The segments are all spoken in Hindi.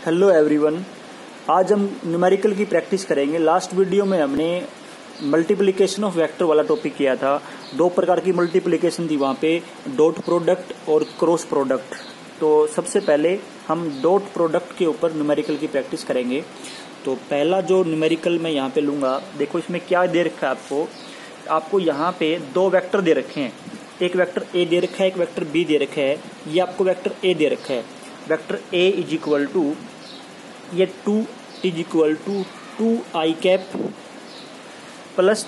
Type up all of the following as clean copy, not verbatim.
हेलो एवरीवन, आज हम न्यूमेरिकल की प्रैक्टिस करेंगे। लास्ट वीडियो में हमने मल्टीप्लिकेशन ऑफ वेक्टर वाला टॉपिक किया था। दो प्रकार की मल्टीप्लिकेशन थी वहाँ पे, डॉट प्रोडक्ट और क्रॉस प्रोडक्ट। तो सबसे पहले हम डॉट प्रोडक्ट के ऊपर न्यूमेरिकल की प्रैक्टिस करेंगे। तो पहला जो न्यूमेरिकल मैं यहाँ पे लूँगा, देखो इसमें क्या दे रखा है आपको यहाँ पे दो वेक्टर दे रखे हैं। एक वेक्टर ए दे रखा है, एक वेक्टर बी दे रखा है। ये आपको वेक्टर ए दे रखा है। Vector A is equal to ये 2 is equal to 2i cap plus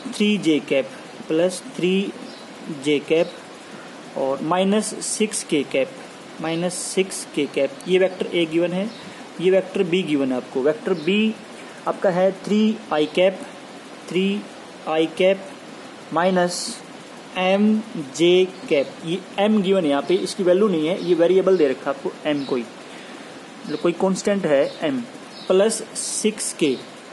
3j cap और माइनस 6k कैप। ये वेक्टर ए गिवन है, ये वेक्टर बी गिवन है आपको। वेक्टर बी आपका है 3i cap minus mj cap. ये m गिवन है यहाँ पे, इसकी वैल्यू नहीं है, ये वेरिएबल दे रखा है आपको m, कोई कांस्टेंट है m प्लस 6k।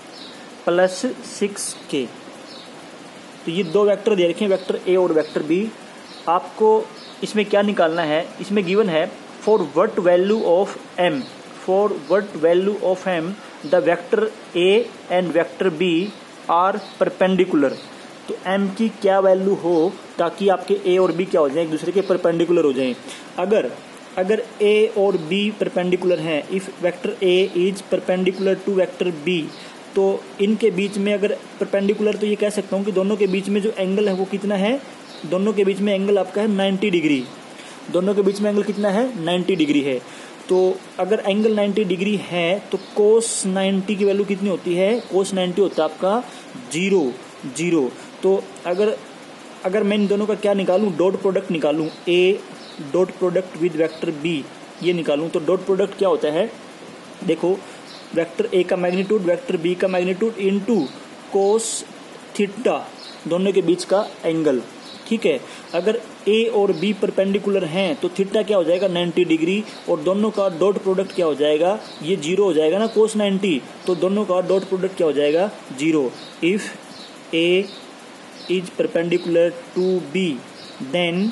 तो ये दो वेक्टर दे रखे हैं, वेक्टर ए और वेक्टर बी। आपको इसमें क्या निकालना है, इसमें गिवन है for what value of m the vector A and vector B are perpendicular. तो m की क्या वैल्यू हो ताकि आपके a और b क्या हो जाए, एक दूसरे के परपेंडिकुलर हो जाएं। अगर a और b परपेंडिकुलर हैं, if vector a is perpendicular to vector b, तो इनके बीच में अगर परपेंडिकुलर, तो ये कह सकता हूँ कि दोनों के बीच में जो एंगल है वो कितना है, दोनों के बीच में एंगल आपका है 90 डिग्री। दोनों के बीच में एंगल कितना है, 90 डिग्री है। तो अगर एंगल 90 डिग्री है तो कोस 90 की वैल्यू कितनी होती है, कोस 90 होता है आपका 0। तो अगर मैं इन दोनों का क्या निकालूं, डॉट प्रोडक्ट निकालूं, A dot product with vector B, ये निकालूं, तो डॉट प्रोडक्ट क्या होता है, देखो वेक्टर ए का मैग्नीट्यूड वेक्टर बी का मैग्नीट्यूड इनटू कोस थीटा, दोनों के बीच का एंगल। ठीक है, अगर ए और बी परपेंडिकुलर हैं तो थीटा क्या हो जाएगा, 90 डिग्री, और दोनों का डॉट प्रोडक्ट क्या हो जाएगा, ये 0 हो जाएगा ना, कोस 90, तो दोनों का डॉट प्रोडक्ट क्या हो जाएगा, 0। If A is perpendicular to B then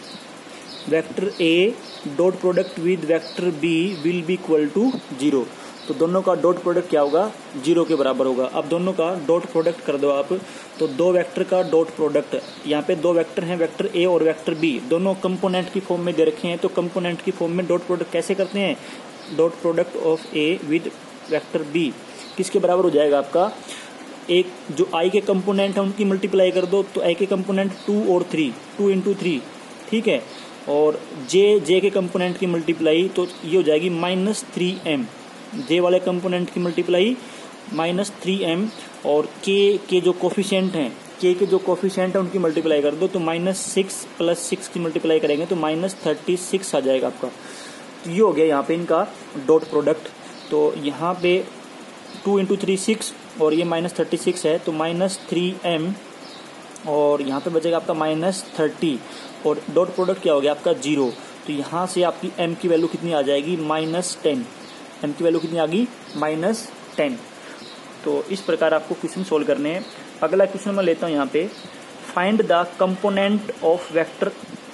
vector A dot product with vector B will be equal to 0। तो दोनों का डॉट प्रोडक्ट क्या होगा, 0 के बराबर होगा। अब दोनों का डॉट प्रोडक्ट कर दो आप, तो दो वेक्टर का डॉट प्रोडक्ट, यहाँ पे दो वेक्टर हैं, वेक्टर ए और वेक्टर बी, दोनों कंपोनेंट की फॉर्म में दे रखे हैं। तो कंपोनेंट की फॉर्म में डॉट प्रोडक्ट कैसे करते हैं, dot product of A with vector B किसके बराबर हो जाएगा आपका, एक जो आई के कंपोनेंट है उनकी मल्टीप्लाई कर दो, तो आई के कंपोनेंट 2 और 3, 2 इंटू 3, ठीक है, और जे के कंपोनेंट की मल्टीप्लाई तो ये हो जाएगी -3m, जे वाले कंपोनेंट की मल्टीप्लाई -3m, और के जो कोफिशिएंट हैं, के जो कोफिशिएंट है उनकी मल्टीप्लाई कर दो, तो -6 प्लस 6 की मल्टीप्लाई करेंगे तो -36 आ जाएगा आपका। तो ये हो गया यहाँ पे इनका डॉट प्रोडक्ट। तो यहाँ पे 2 इंटू 3 6 और ये -36 है, तो -3m, और यहाँ पे बचेगा आपका -30, और डॉट प्रोडक्ट क्या हो गया आपका 0। तो यहाँ से आपकी m की वैल्यू कितनी आ जाएगी, -10। m की वैल्यू कितनी आ गई, -10। तो इस प्रकार आपको क्वेश्चन सोल्व करने हैं। अगला क्वेश्चन मैं लेता हूँ यहाँ पे, find the component of vector.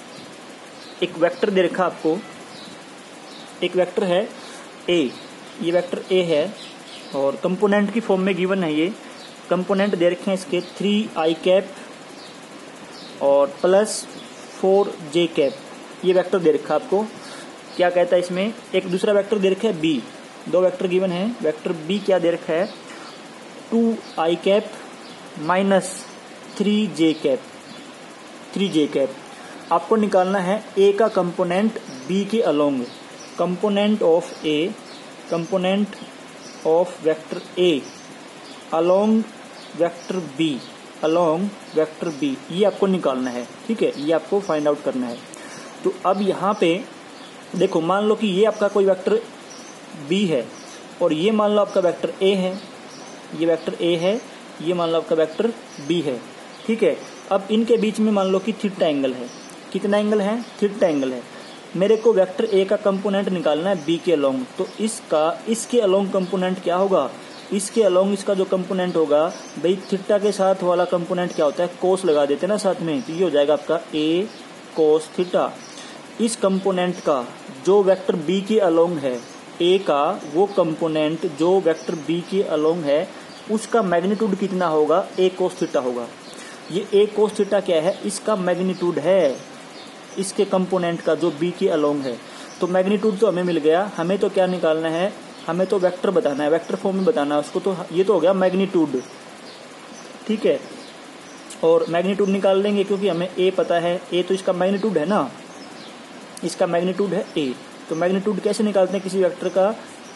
एक वेक्टर दे रखा आपको, एक वेक्टर है a, ये वेक्टर a है और कंपोनेंट की फॉर्म में गिवन है। ये कंपोनेंट दे रखे हैं इसके 3i कैप और प्लस 4j कैप, ये वेक्टर दे रखा है आपको। क्या कहता है इसमें, एक दूसरा वेक्टर दे रखा है b, दो वेक्टर गिवन है। वेक्टर b क्या दे रखा है, 2i cap minus 3j cap. आपको निकालना है a का कंपोनेंट b के along, component of vector a along vector b, ये आपको निकालना है। ठीक है, ये आपको फाइंड आउट करना है। तो अब यहाँ पे देखो, मान लो कि ये आपका कोई वेक्टर b है और ये मान लो आपका वेक्टर a है, ये वेक्टर a है, ये मान लो आपका वेक्टर b है। ठीक है, अब इनके बीच में मान लो कि थीटा एंगल है। कितना एंगल है, थीटा एंगल है। मेरे को वेक्टर a का कंपोनेंट निकालना है b के अलोंग, तो इसके अलोंग कंपोनेंट क्या होगा, इसके अलोंग इसका जो कंपोनेंट होगा, भाई थीटा के साथ वाला कंपोनेंट क्या होता है, कोस लगा देते हैं ना साथ में, तो ये हो जाएगा आपका a कोस थीटा। इस कंपोनेंट का जो वेक्टर बी के अलोंग है, ए का वो कंपोनेंट जो वेक्टर बी के अलोंग है उसका मैग्नीट्यूड कितना होगा, ए कोस थीटा होगा। ये ए कोस थीटा क्या है, इसका मैग्नीट्यूड है, इसके कंपोनेंट का जो बी के अलोंग है। तो मैग्नीट्यूड तो हमें मिल गया, हमें तो क्या निकालना है, हमें तो वेक्टर बताना है, वेक्टर फॉर्म में बताना है उसको। तो ये तो हो गया मैग्नीट्यूड, ठीक है। और मैग्नीट्यूड निकाल लेंगे क्योंकि हमें ए पता है, ए तो इसका मैग्नीट्यूड है ना, इसका मैग्नीट्यूड है ए। तो मैग्नीट्यूड कैसे निकालते हैं किसी वेक्टर का,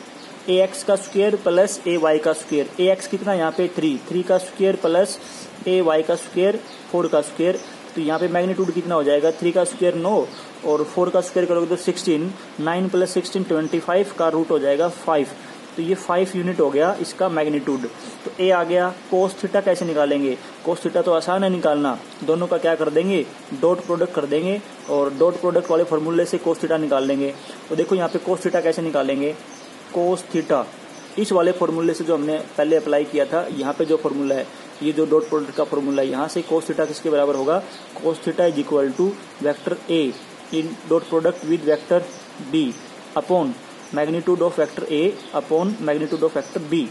ए एक्स का स्क्वायर प्लस ए वाई का स्क्वायर। ए एक्स कितना यहाँ पे 3 का स्क्वायर प्लस ए वाई का स्क्वायर 4 का स्क्वायर। तो यहाँ पे मैग्नीट्यूड कितना हो जाएगा, 3 का स्क्वायर 9 और 4 का स्क्वायर करोगे तो 16, 9 + 16 25 का रूट हो जाएगा 5। तो ये 5 यूनिट हो गया इसका मैग्नीट्यूड। तो ए आ गया। कोस थीटा कैसे निकालेंगे, कोस थीटा तो आसान है निकालना, दोनों का क्या कर देंगे, डॉट प्रोडक्ट कर देंगे और डॉट प्रोडक्ट वाले फॉर्मूले से कोस थीटा निकाल लेंगे। तो देखो यहाँ पे कोस थीटा कैसे निकालेंगे, कोस थीटा इस वाले फॉर्मूले से जो हमने पहले अप्लाई किया था, यहाँ पे जो फॉर्मूला है, ये जो डॉट प्रोडक्ट का फॉर्मूला है, यहाँ से कोस थीटा किसके बराबर होगा, cos theta is equal to vector A in dot product with vector B upon magnitude of vector A upon magnitude of vector B.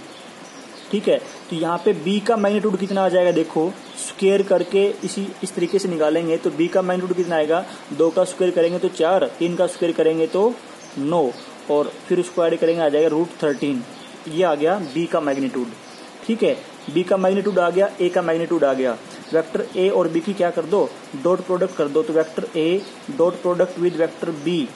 ठीक है, तो यहाँ पे बी का मैग्नीट्यूड कितना आ जाएगा, देखो स्क्वायर करके इस तरीके से निकालेंगे तो बी का मैग्नीट्यूड कितना आएगा, 2 का स्क्वायर करेंगे तो 4, 3 का स्क्वायर करेंगे तो 9 और फिर उसको ऐड करेंगे आ जाएगा √13। ये आ गया बी का मैग्नीट्यूड। ठीक है, बी का मैग्नीट्यूड आ गया, ए का मैग्नीट्यूड आ गया। वेक्टर ए और बी की क्या कर दो, डॉट प्रोडक्ट कर दो। तो vector A dot product with vector B,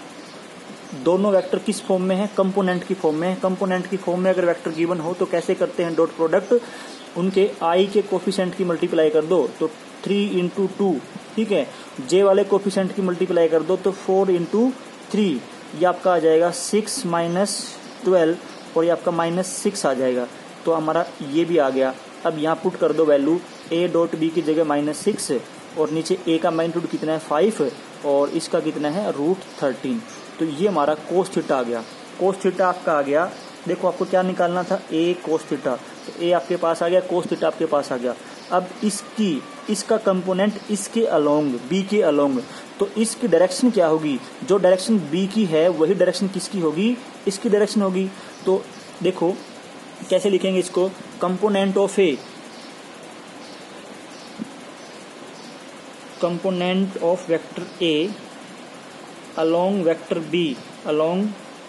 दोनों वेक्टर किस फॉर्म में है, कंपोनेंट की फॉर्म में है। कंपोनेंट की फॉर्म में अगर वेक्टर गिवन हो तो कैसे करते हैं डॉट प्रोडक्ट, उनके आई के कोफिशिएंट की मल्टीप्लाई कर दो तो 3 × 2। ठीक है, जे वाले कोफिशिएंट की मल्टीप्लाई कर दो तो 4 × 3, ये आपका आ जाएगा 6 - 12 और ये आपका -6 आ जाएगा। तो हमारा ये भी आ गया। अब यहाँ पुट कर दो वैल्यू, ए डॉट बी की जगह -6 और नीचे ए का मैग्नीट्यूड कितना है 5 और इसका कितना है √13। तो ये हमारा कोस थीटा आ गया। कोस थीटा आपका आ गया। देखो आपको क्या निकालना था, ए कोस थीटा, तो ए आपके पास आ गया, कोस थीटा आपके पास आ गया। अब इसका कंपोनेंट इसके अलोंग, बी के अलोंग, तो इसकी डायरेक्शन क्या होगी, जो डायरेक्शन बी की है वही डायरेक्शन किसकी होगी, इसकी डायरेक्शन होगी। तो देखो कैसे लिखेंगे इसको, component of A, component of vector A along vector B, along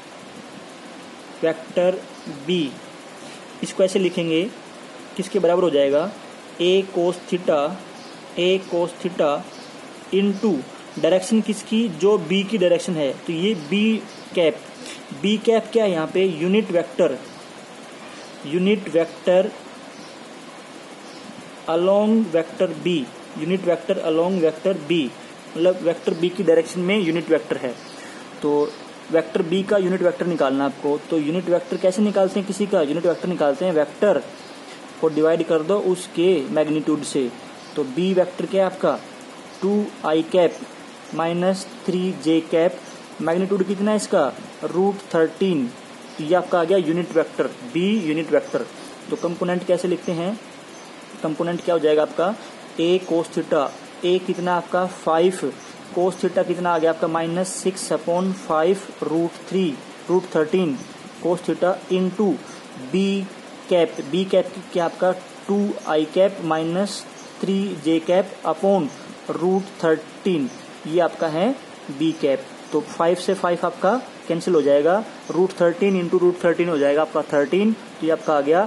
vector B, इसको ऐसे लिखेंगे, किसके बराबर हो जाएगा, A cos theta into direction किसकी, जो बी की डायरेक्शन है। तो ये बी कैप क्या है यहाँ पे, unit vector along vector B, unit vector along vector B, मतलब वेक्टर बी की डायरेक्शन में यूनिट वेक्टर है। तो वेक्टर बी का यूनिट वेक्टर निकालना आपको। तो यूनिट वेक्टर कैसे निकालते हैं, किसी का यूनिट वेक्टर निकालते हैं, वेक्टर को डिवाइड कर दो उसके मैग्नीट्यूड से। तो बी वेक्टर क्या है आपका 2i cap -3j cap, magnitude कितना है इसका √13। तो ये आपका आ गया unit vector, B unit vector. तो कंपोनेंट कैसे लिखते हैं, कंपोनेंट क्या हो जाएगा आपका, ए कोस थीटा, ए कितना आपका 5, कोस थीटा कितना आ गया आपका -6/5 √13 cos theta into B cap क्या आपका 2i cap -3j cap upon √13, ये आपका है बी कैप। तो 5 से 5 आपका कैंसिल हो जाएगा, √13 × √13 हो जाएगा आपका 13। तो ये आपका आ गया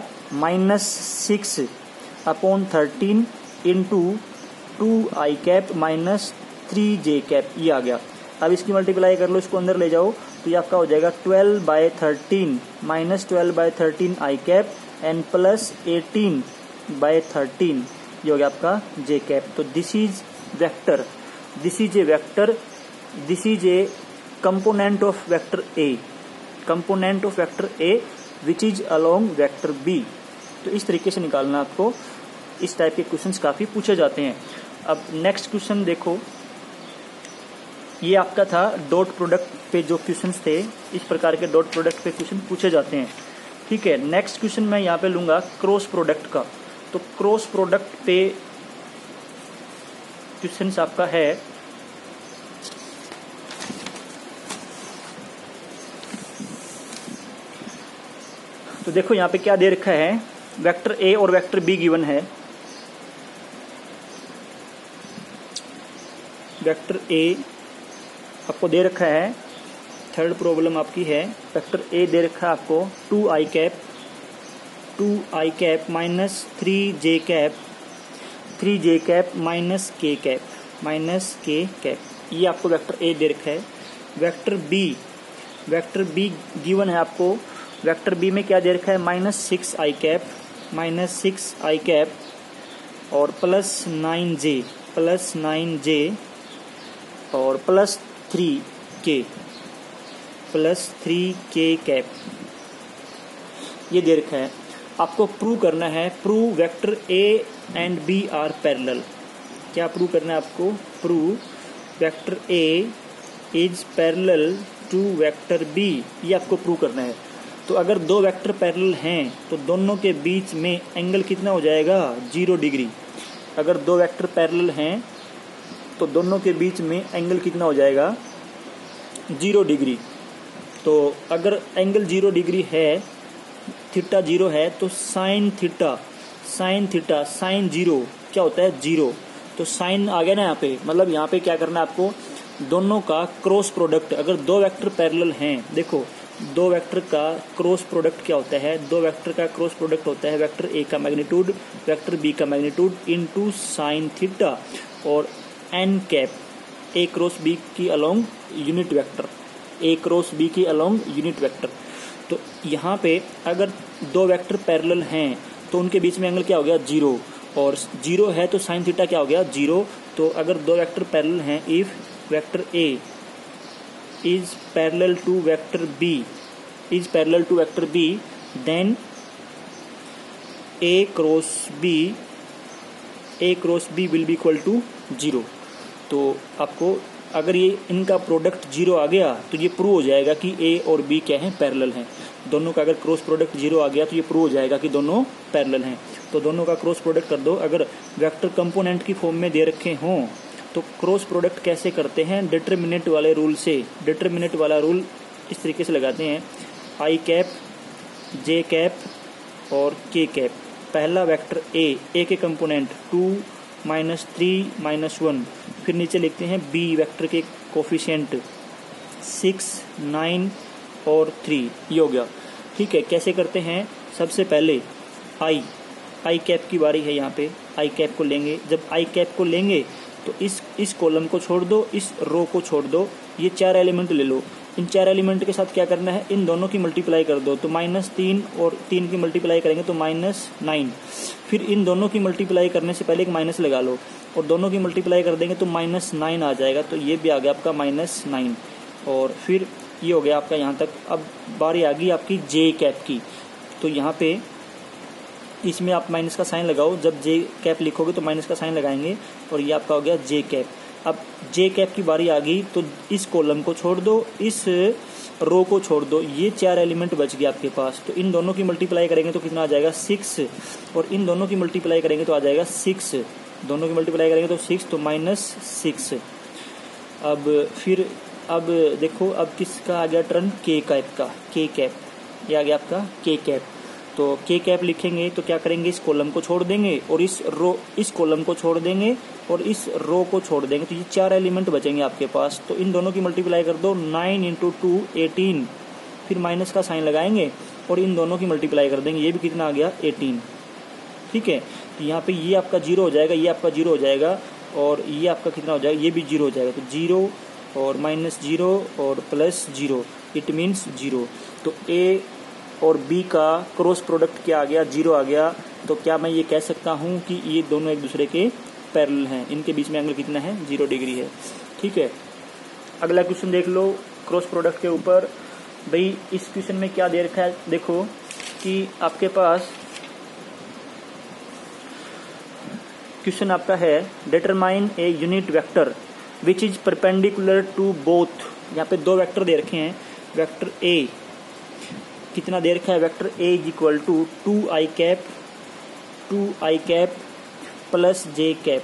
-6/13 into 2i cap -3j cap, ये आ गया। अब इसकी मल्टीप्लाई कर लो, इसको अंदर ले जाओ, तो ये आपका हो जाएगा 12/13 -12/13 i कैप एन प्लस 18/13, ये हो गया आपका j कैप। तो this is vector, this is a component of vector A which is along vector B. तो इस तरीके से निकालना आपको, इस टाइप के क्वेश्चंस काफी पूछे जाते हैं। अब नेक्स्ट क्वेश्चन देखो, ये आपका था डॉट प्रोडक्ट पे जो क्वेश्चंस थे, इस प्रकार के डॉट प्रोडक्ट पे क्वेश्चन पूछे जाते हैं। ठीक है, नेक्स्ट क्वेश्चन मैं यहाँ पे लूंगा क्रॉस प्रोडक्ट का। तो क्रॉस प्रोडक्ट पे क्वेश्चंस आपका है, तो देखो यहाँ पे क्या दे रखा है, वेक्टर ए और वेक्टर बी गिवन है। वेक्टर ए आपको दे रखा है, थर्ड प्रॉब्लम आपकी है, वेक्टर ए दे रखा है आपको 2i cap minus 3j cap minus k cap, ये आपको वेक्टर ए दे रखा है। वेक्टर बी गिवन है आपको, वेक्टर बी में क्या दे रखा है, माइनस 6i कैप और प्लस 9j और प्लस 3k कैप, ये दे रखा है। आपको प्रूव करना है, prove vector A and B are parallel. क्या प्रूव करना है आपको, prove vector A is parallel to vector B, ये आपको प्रूव करना है। तो अगर दो वेक्टर पैरेलल हैं तो दोनों के बीच में एंगल कितना हो जाएगा, 0 डिग्री। अगर दो वेक्टर पैरेलल हैं तो दोनों के बीच में एंगल कितना हो जाएगा, 0 डिग्री। तो अगर एंगल 0 डिग्री है, थीटा 0 है, तो साइन 0 क्या होता है, 0। तो साइन आ गया ना यहाँ पे, मतलब यहाँ पे क्या करना है आपको, दोनों का क्रॉस प्रोडक्ट। अगर दो वेक्टर पैरेलल हैं, देखो दो वेक्टर का क्रॉस प्रोडक्ट क्या होता है, दो वेक्टर का क्रॉस प्रोडक्ट होता है वेक्टर ए का मैग्नीट्यूड वेक्टर बी का मैग्नीट्यूड इनटू साइन थीटा और N cap, A cross B की अलोंग यूनिट वेक्टर, तो यहाँ पे अगर दो वेक्टर पैरेलल हैं तो उनके बीच में एंगल क्या हो गया, 0, और 0 है तो साइन थीटा क्या हो गया, 0। तो अगर दो वेक्टर पैरेलल हैं, if vector A is parallel to vector B then A cross B will be equal to 0। तो आपको अगर ये इनका प्रोडक्ट 0 आ गया तो ये प्रूव हो जाएगा कि ए और बी क्या हैं, पैरेलल हैं। दोनों का अगर क्रॉस प्रोडक्ट 0 आ गया तो ये प्रूव हो जाएगा कि दोनों पैरेलल हैं। तो दोनों का क्रॉस प्रोडक्ट कर दो। अगर वेक्टर कंपोनेंट की फॉर्म में दे रखे हों तो क्रॉस प्रोडक्ट कैसे करते हैं, डिटरमिनेंट वाले रूल से। डिटरमिनेंट वाला रूल इस तरीके से लगाते हैं, आई कैप, जे कैप और के कैप। पहला वेक्टर ए के कंपोनेंट 2 -3 -1, फिर नीचे लिखते हैं बी वेक्टर के कोफिशिएंट 6 9 और 3, ये हो गया। ठीक है, कैसे करते हैं, सबसे पहले आई कैप की बारी है। यहाँ पे आई कैप को लेंगे, जब आई कैप को लेंगे तो इस कॉलम को छोड़ दो, इस रो को छोड़ दो, ये 4 एलिमेंट ले लो। इन 4 एलिमेंट के साथ क्या करना है, इन दोनों की मल्टीप्लाई कर दो, तो -3 और 3 की मल्टीप्लाई करेंगे तो -9। फिर इन दोनों की मल्टीप्लाई करने से पहले एक माइनस लगा लो और दोनों की मल्टीप्लाई कर देंगे तो -9 आ जाएगा। तो ये भी आ गया आपका -9 और फिर ये हो गया आपका यहाँ तक। अब बारी आ गई आपकी जे कैप की, तो यहाँ पे इसमें आप माइनस का साइन लगाओ। जब जे कैप लिखोगे तो माइनस का साइन लगाएंगे और ये आपका हो गया जे कैप। अब जे कैप की बारी आ गई तो इस कॉलम को छोड़ दो, इस रो को छोड़ दो, ये 4 एलिमेंट बच गए आपके पास। तो इन दोनों की मल्टीप्लाई करेंगे तो कितना आ जाएगा, 6, और इन दोनों की मल्टीप्लाई करेंगे तो आ जाएगा 6। दोनों की मल्टीप्लाई करेंगे तो 6, तो -6। अब देखो, अब किसका आ गया टर्न, के कैप का, के कैप, ये आ गया आपका के कैप। तो के कैप लिखेंगे तो क्या करेंगे, इस कॉलम को छोड़ देंगे और इस कॉलम को छोड़ देंगे और इस रो को छोड़ देंगे, तो ये 4 एलिमेंट बचेंगे आपके पास। तो इन दोनों की मल्टीप्लाई कर दो, 9 × 2 18, फिर माइनस का साइन लगाएंगे और इन दोनों की मल्टीप्लाई कर देंगे, ये भी कितना आ गया, 18। ठीक है, तो यहाँ पे ये आपका 0 हो जाएगा, ये आपका 0 हो जाएगा और ये आपका कितना हो जाएगा, ये भी 0 हो जाएगा। तो 0 और -0 और +0, इट मीन्स 0। तो ए और बी का क्रॉस प्रोडक्ट क्या आ गया, 0 आ गया। तो क्या मैं ये कह सकता हूँ कि ये दोनों एक दूसरे के पैरेलल हैं, इनके बीच में एंगल कितना है, 0 डिग्री है। ठीक है, अगला क्वेश्चन देख लो क्रॉस प्रोडक्ट के ऊपर। भाई इस क्वेश्चन में क्या दे रखा है, देखो कि आपके पास क्वेश्चन आपका है, determine a unit vector which is perpendicular to both. यहाँ पे 2 वेक्टर दे रखे हैं, वेक्टर ए कितना दे रखा है, vector A is equal to 2i cap plus J cap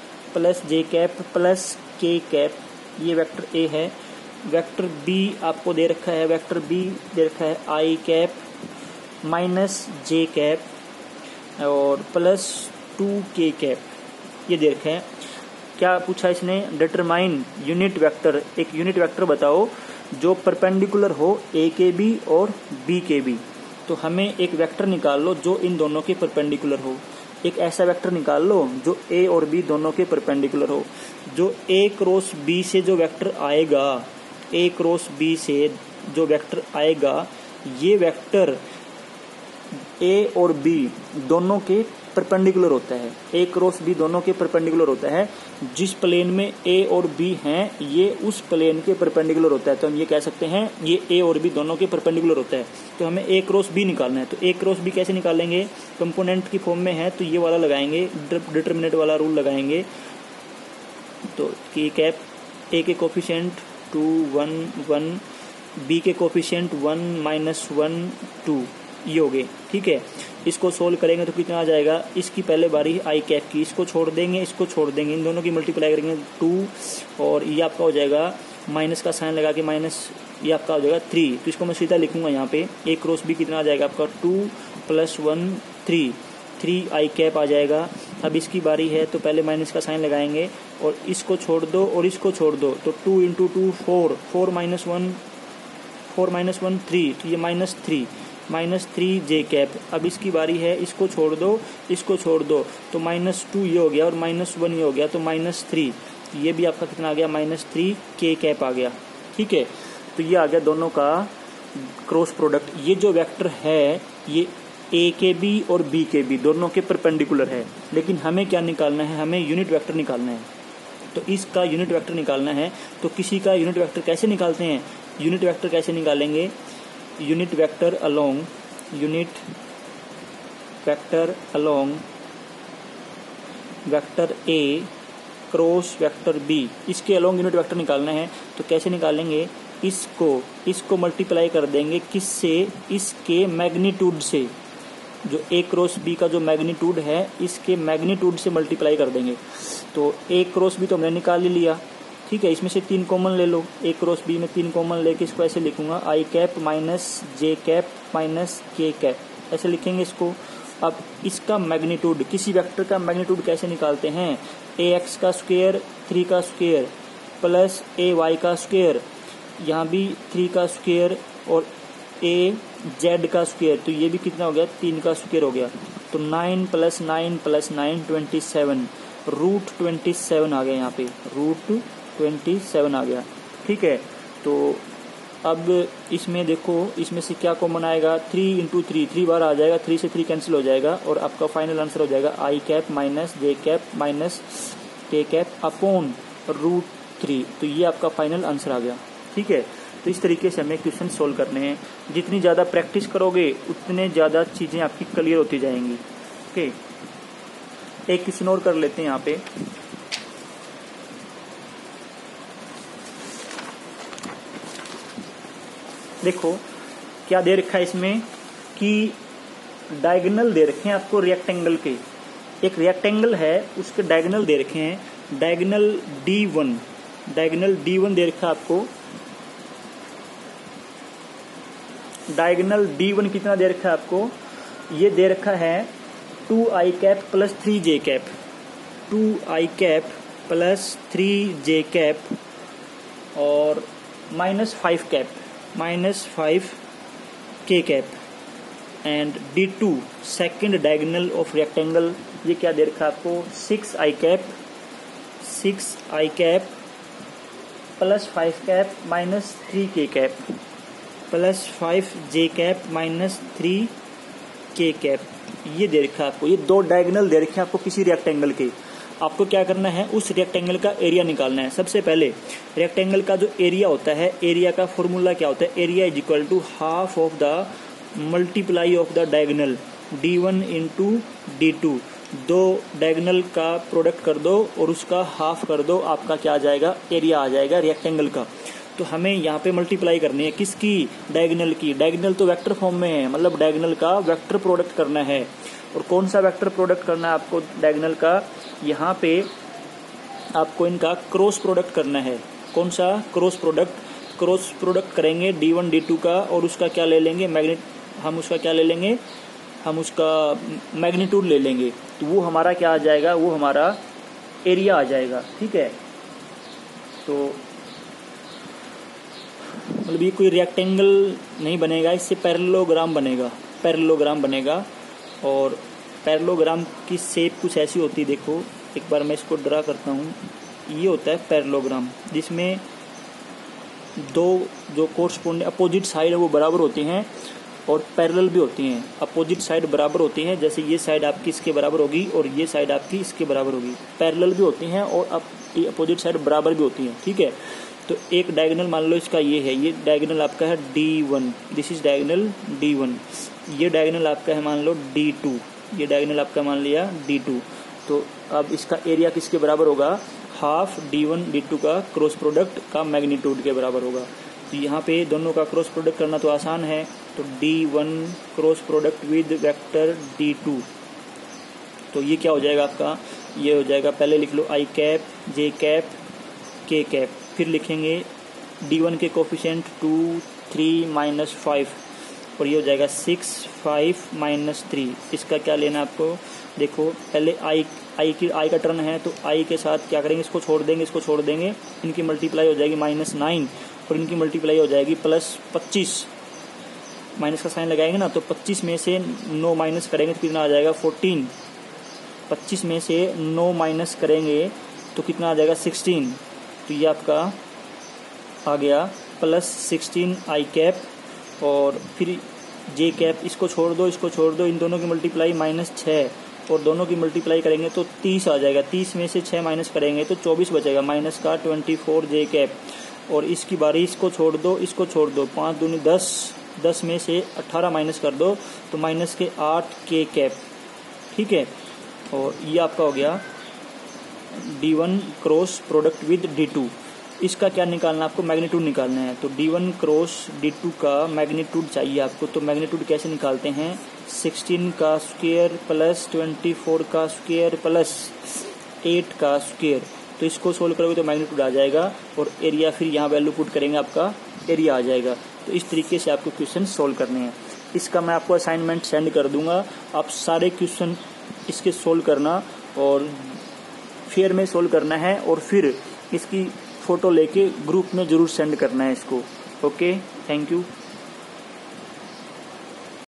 plus K cap, ये वेक्टर ए है। वेक्टर बी आपको दे रखा है, वेक्टर बी दे रखा है i cap minus J cap और प्लस 2k कैप ये दे रखे हैं। क्या पूछा इसने, डिटरमाइन यूनिट वेक्टर, एक यूनिट वेक्टर बताओ जो परपेंडिकुलर हो ए के बी और बी के बी। तो हमें एक वेक्टर निकाल लो जो इन दोनों के परपेंडिकुलर हो, एक ऐसा वेक्टर निकाल लो जो ए और बी दोनों के परपेंडिकुलर हो। जो ए क्रॉस बी से जो वेक्टर आएगा, ए क्रॉस बी से जो वेक्टर आएगा, ये वेक्टर ए और बी दोनों के परपेंडिकुलर होता है, ए क्रॉस बी दोनों के परपेंडिकुलर होता है। जिस प्लेन में ए और बी हैं ये उस प्लेन के परपेंडिकुलर होता है, तो हम ये कह सकते हैं ये ए और बी दोनों के परपेंडिकुलर होता है। तो हमें ए क्रॉस बी निकालना है, तो ए क्रॉस बी कैसे निकालेंगे, कंपोनेंट की फॉर्म में है तो ये वाला लगाएंगे, डिटरमिनेंट वाला रूल लगाएंगे। तो के कैप ए के कोफिशिएंट 2 1 1, बी के कोफिशिएंट 1 -1 2 ये हो गए। ठीक है, इसको सोल्व करेंगे तो कितना आ जाएगा, इसकी पहले बारी आई कैप की, इसको छोड़ देंगे, इसको छोड़ देंगे, इन दोनों की मल्टीप्लाई करेंगे 2 और ये आपका हो जाएगा माइनस का साइन लगा के माइनस, ये आपका हो जाएगा 3। तो इसको मैं सीधा लिखूंगा यहाँ पे, ए क्रॉस बी कितना आ जाएगा आपका 2 + 1 3 आई कैप आ जाएगा। अब इसकी बारी है तो पहले माइनस का साइन लगाएंगे और इसको छोड़ दो और इसको छोड़ दो, तो 2 × 2 4 4 - 1 3, तो ये -3 जे कैप। अब इसकी बारी है, इसको छोड़ दो, इसको छोड़ दो, तो -2 ये हो गया और -1 ये हो गया, तो -3, ये भी आपका कितना आ गया, -3 के कैप आ गया। ठीक है, तो ये आ गया दोनों का क्रॉस प्रोडक्ट। ये जो वेक्टर है ये ए के बी और बी के बी दोनों के परपेंडिकुलर है, लेकिन हमें क्या निकालना है, हमें यूनिट वेक्टर निकालना है। तो इसका यूनिट वेक्टर निकालना है, तो किसी का यूनिट वेक्टर कैसे निकालते हैं, यूनिट वेक्टर कैसे निकालेंगे, unit vector along vector A cross vector B, इसके अलोंग यूनिट वेक्टर निकालना है। तो कैसे निकालेंगे, इसको मल्टीप्लाई कर देंगे किससे, इसके मैग्नीट्यूड से, जो ए क्रॉस बी का जो मैग्नीट्यूड है इसके मैग्नीट्यूड से मल्टीप्लाई कर देंगे। तो ए क्रॉस बी तो हमने निकाल ही लिया। ठीक है, इसमें से 3 कॉमन ले लो, ए क्रॉस बी में 3 कॉमन लेके इसको ऐसे लिखूंगा, I cap minus J cap minus K cap, ऐसे लिखेंगे इसको। अब इसका मैग्नीट्यूड, किसी वेक्टर का मैग्नीट्यूड कैसे निकालते हैं, ए एक्स का स्क्वायर 3 का स्क्वायर प्लस ए वाई का स्क्वायर, यहाँ भी 3 का स्क्वायर और ए जेड का स्क्वायर, तो ये भी कितना हो गया, 3 का स्क्वायर हो गया। तो 9 + 9 + 9 27, √27 आ गया, यहाँ पे √27 आ गया। ठीक है, तो अब इसमें देखो, इसमें से क्या कॉमन आएगा, 3 × 3 बार आ जाएगा, 3 से 3 कैंसिल हो जाएगा और आपका फाइनल आंसर हो जाएगा I cap minus J cap minus K cap upon √3। तो ये आपका फाइनल आंसर आ गया। ठीक है, तो इस तरीके से हमें क्वेश्चन सोल्व करने हैं। जितनी ज़्यादा प्रैक्टिस करोगे उतने ज़्यादा चीज़ें आपकी क्लियर होती जाएंगी। ओके, एक क्वेश्चन और कर लेते हैं यहाँ पे। देखो क्या दे रखा है इसमें कि डायगोनल दे रखे हैं आपको रेक्टेंगल के, एक रेक्टेंगल है उसके डायगोनल दे रखे हैं, डायगोनल D1 दे रखा है आपको। डायगोनल D1 कितना दे रखा है आपको, ये दे रखा है 2i cap plus 3j cap, 2i cap plus 3j cap और -5 cap, -5k cap. And D2 second diagonal of rectangle, ये क्या दे रखा है आपको, 6i cap plus 5 cap minus 3k cap plus 5j cap minus 3k cap, ये दे रखा है आपको। ये 2 डायगोनल दे रखे हैं आपको किसी रेक्टेंगल के। आपको क्या करना है, उस रेक्टेंगल का एरिया निकालना है। सबसे पहले रेक्टेंगल का जो एरिया होता है, एरिया का फॉर्मूला क्या होता है, area = half of the multiply of the diagonal D1 × D2। 2 diagonal का प्रोडक्ट कर दो और उसका हाफ कर दो, आपका क्या आ जाएगा, एरिया आ जाएगा रेक्टेंगल का। तो हमें यहाँ पे मल्टीप्लाई करनी है किसकी, डायगोनल की। डायगोनल तो वेक्टर फॉर्म में है, मतलब डायगोनल का वेक्टर प्रोडक्ट करना है। और कौन सा वेक्टर प्रोडक्ट करना है आपको डायगोनल का, यहाँ पे आपको इनका क्रॉस प्रोडक्ट करना है। कौन सा, क्रॉस प्रोडक्ट करेंगे D1 D2 का और उसका क्या ले लेंगे, हम उसका क्या ले लेंगे, हम उसका मैग्नीट्यूड ले लेंगे, तो वो हमारा क्या आ जाएगा, वो हमारा एरिया आ जाएगा। ठीक है, तो मतलब ये कोई रेक्टेंगल नहीं बनेगा, इससे पैरेललोग्राम बनेगा, पैरेललोग्राम बनेगा। और पैरेललोग्राम की शेप कुछ ऐसी होती है, देखो एक बार मैं इसको ड्रा करता हूँ। ये होता है पैरेललोग्राम, जिसमें दो जो कोरस्पोंडिंग अपोजिट साइड है वो बराबर होती हैं और पैरेलल भी होती हैं। अपोजिट साइड बराबर होती हैं, जैसे ये साइड आपकी इसके बराबर होगी और ये साइड आपकी इसके बराबर होगी। पैरेलल भी होती हैं और अपोजिट साइड बराबर भी होती हैं। ठीक है, तो एक डायगोनल मान लो इसका ये है, ये डायगोनल आपका है D1, this is diagonal D1। ये डायगोनल आपका है मान लो D2, ये डायगोनल आपका मान लिया D2। तो अब इसका एरिया किसके बराबर होगा, हाफ D1 D2 का क्रॉस प्रोडक्ट का मैग्नीट्यूड के बराबर होगा। तो यहाँ पे दोनों का क्रॉस प्रोडक्ट करना तो आसान है, तो D1 cross product with vector D2, तो ये क्या हो जाएगा आपका, ये हो जाएगा, पहले लिख लो I cap J cap K cap, फिर लिखेंगे D1 के कोफिशिएंट 2 3 -5 और ये हो जाएगा 6 5 -3। इसका क्या लेना आपको, देखो पहले I का टर्न है, तो I के साथ क्या करेंगे, इसको छोड़ देंगे, इसको छोड़ देंगे, इनकी मल्टीप्लाई हो जाएगी -9 और इनकी मल्टीप्लाई हो जाएगी +25। माइनस का साइन लगाएंगे ना, तो 25 में से 9 माइनस करेंगे तो कितना आ जाएगा 14। 25 में से 9 माइनस करेंगे तो कितना आ जाएगा 16। तो ये आपका आ गया +16 I कैप और फिर J कैप, इसको छोड़ दो, इसको छोड़ दो, इन दोनों की मल्टीप्लाई -6 और दोनों की मल्टीप्लाई करेंगे तो 30 आ जाएगा। 30 में से 6 माइनस करेंगे तो 24 बचेगा, माइनस का 24 J कैप और इसकी बारी, इसको छोड़ दो, इसको छोड़ दो, 5 दूनी 10, 10 में से 18 माइनस कर दो तो माइनस के 8 K कैप। ठीक है, और ये आपका हो गया D1 cross product with D2। इसका क्या निकालना, आपको मैग्नीट्यूड निकालना है, तो D1 क्रॉस D2 का मैग्नीट्यूड चाहिए आपको। तो मैग्नीट्यूड कैसे निकालते हैं, 16 का स्क्वायर प्लस 24 का स्क्वायर प्लस 8 का स्क्वायर। तो इसको सोल्व करोगे तो मैग्नीट्यूड आ जाएगा और एरिया फिर यहाँ वैल्यू पुट करेंगे, आपका एरिया आ जाएगा। तो इस तरीके से आपको क्वेश्चन सोल्व करने हैं। इसका मैं आपको असाइनमेंट सेंड कर दूंगा, आप सारे क्वेश्चन इसके सोल्व करना और फेयर में सोल्व करना है और फिर इसकी फ़ोटो लेके ग्रुप में ज़रूर सेंड करना है इसको। Okay, thank you.